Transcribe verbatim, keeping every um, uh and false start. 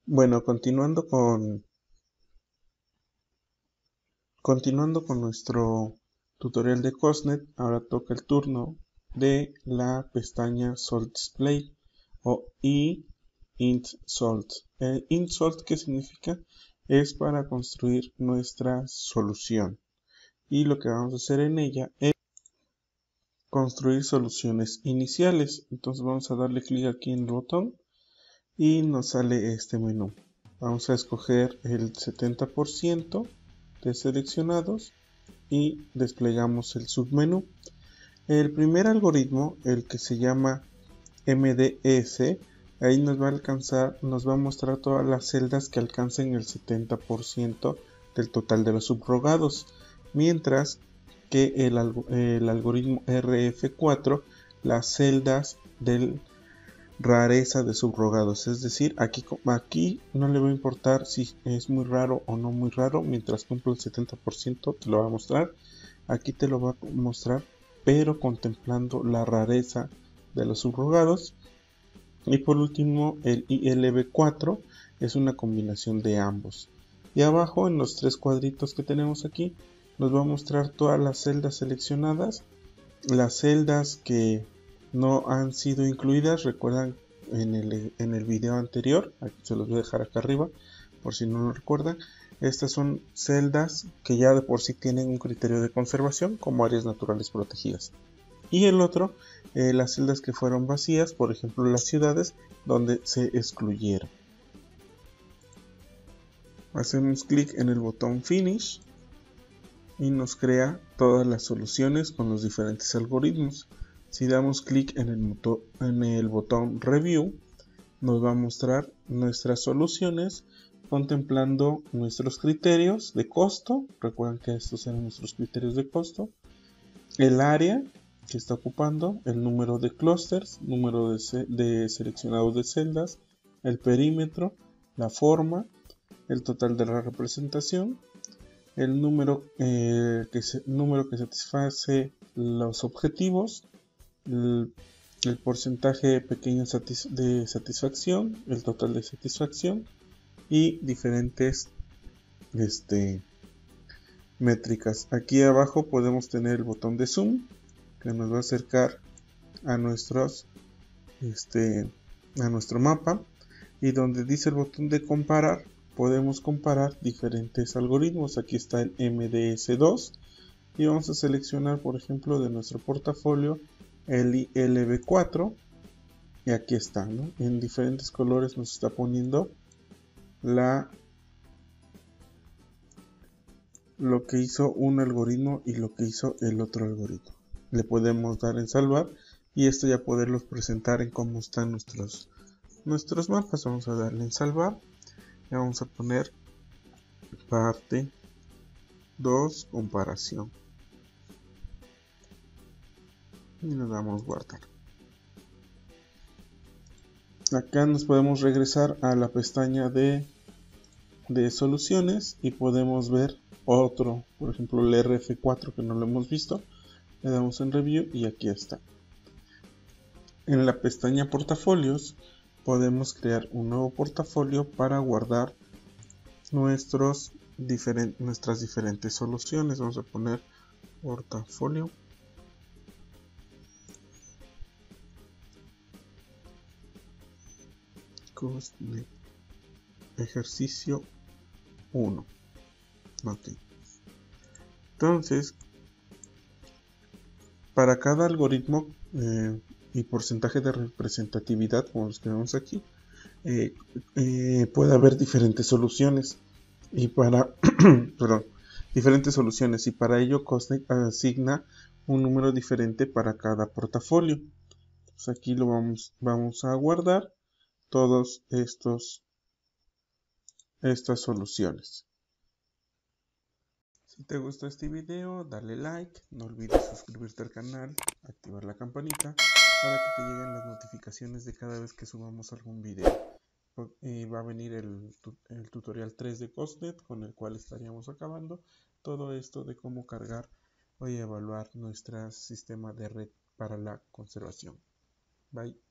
Bueno, continuando con, continuando con nuestro tutorial de COSNET, ahora toca el turno de la pestaña Salt Display o eIntSalt. El IntSalt, ¿qué significa? Es para construir nuestra solución. Y lo que vamos a hacer en ella es construir soluciones iniciales. Entonces vamos a darle clic aquí en el botón y nos sale este menú. Vamos a escoger el setenta por ciento de seleccionados y desplegamos el submenú. El primer algoritmo, el que se llama M D S, ahí nos va a alcanzar, nos va a mostrar todas las celdas que alcancen el setenta por ciento del total de los subrogados, mientras que el, el algoritmo R F cuatro, las celdas del rareza de subrogados, es decir, aquí, aquí no le va a importar si es muy raro o no muy raro, mientras cumple el setenta por ciento te lo va a mostrar. Aquí te lo va a mostrar, pero contemplando la rareza de los subrogados. Y por último, el I L V cuatro es una combinación de ambos. Y abajo, en los tres cuadritos que tenemos aquí, nos va a mostrar todas las celdas seleccionadas, las celdas que no han sido incluidas. Recuerdan en el, en el video anterior, aquí se los voy a dejar acá arriba por si no lo recuerdan. Estas son celdas que ya de por sí tienen un criterio de conservación como áreas naturales protegidas. Y el otro, eh, las celdas que fueron vacías, por ejemplo las ciudades donde se excluyeron. Hacemos clic en el botón Finish y nos crea todas las soluciones con los diferentes algoritmos. Si damos clic en el, en el botón Review, nos va a mostrar nuestras soluciones contemplando nuestros criterios de costo. Recuerden que estos eran nuestros criterios de costo, el área que está ocupando, el número de clusters, número de, de seleccionados de celdas, el perímetro, la forma, el total de la representación, el número, eh, que, se, número que satisface los objetivos, el, el porcentaje pequeño satis de satisfacción, el total de satisfacción y diferentes este, métricas. Aquí abajo podemos tener el botón de zoom que nos va a acercar a nuestros este, a nuestro mapa, y donde dice el botón de comparar podemos comparar diferentes algoritmos. Aquí está el M D S dos y vamos a seleccionar, por ejemplo, de nuestro portafolio el I L V cuatro y aquí está, ¿no? En diferentes colores nos está poniendo la lo que hizo un algoritmo y lo que hizo el otro algoritmo. Le podemos dar en salvar y esto ya poderlos presentar en cómo están nuestros nuestros mapas. Vamos a darle en salvar y vamos a poner parte dos comparación y le damos guardar. Acá nos podemos regresar a la pestaña de, de soluciones y podemos ver otro, por ejemplo el R F cuatro que no lo hemos visto. Le damos en review y aquí está. En la pestaña portafolios podemos crear un nuevo portafolio para guardar nuestros diferent, nuestras diferentes soluciones. Vamos a poner portafolio de ejercicio uno. Okay. Entonces, para cada algoritmo eh, y porcentaje de representatividad, como los que vemos aquí, eh, eh, puede haber diferentes soluciones y para perdón, diferentes soluciones y para ello COSNET asigna un número diferente para cada portafolio. Entonces aquí lo vamos, vamos a guardar todos estos estas soluciones. Si te gustó este video, dale like, no olvides suscribirte al canal, activar la campanita para que te lleguen las notificaciones de cada vez que subamos algún video. Y va a venir el, el tutorial tres de COSNET con el cual estaríamos acabando todo esto de cómo cargar y evaluar nuestro sistema de red para la conservación. Bye.